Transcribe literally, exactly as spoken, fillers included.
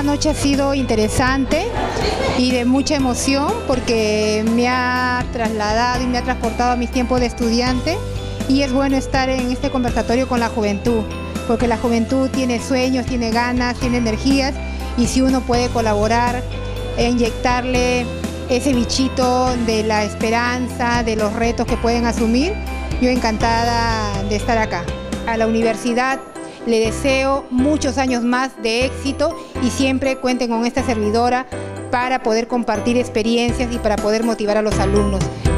noche ha sido interesante y de mucha emoción porque me ha trasladado y me ha transportado a mis tiempos de estudiante, y es bueno estar en este conversatorio con la juventud, porque la juventud tiene sueños, tiene ganas, tiene energías, y si uno puede colaborar e inyectarle ese bichito de la esperanza, de los retos que pueden asumir, yo encantada de estar acá. A la universidad le deseo muchos años más de éxito y siempre cuenten con esta servidora para poder compartir experiencias y para poder motivar a los alumnos.